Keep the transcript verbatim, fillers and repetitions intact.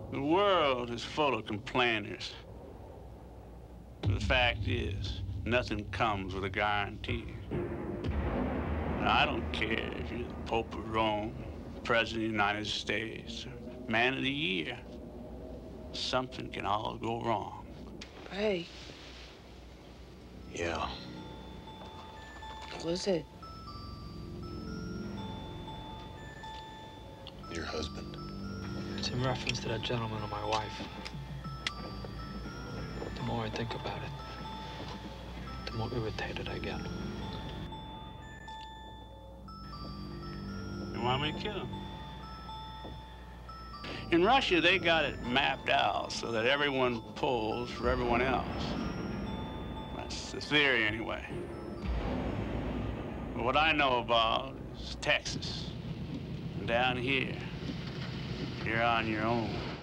The world is full of complainers. The fact is, nothing comes with a guarantee. Now, I don't care if you're the Pope of Rome, President of the United States, or Man of the Year. Something can all go wrong. Ray. Yeah. What was it? Your husband. It's in reference to that gentleman and my wife. The more I think about it, the more irritated I get. You want me to kill him? In Russia, they got it mapped out so that everyone pulls for everyone else. That's the theory, anyway. But what I know about is Texas. And down here, you're on your own.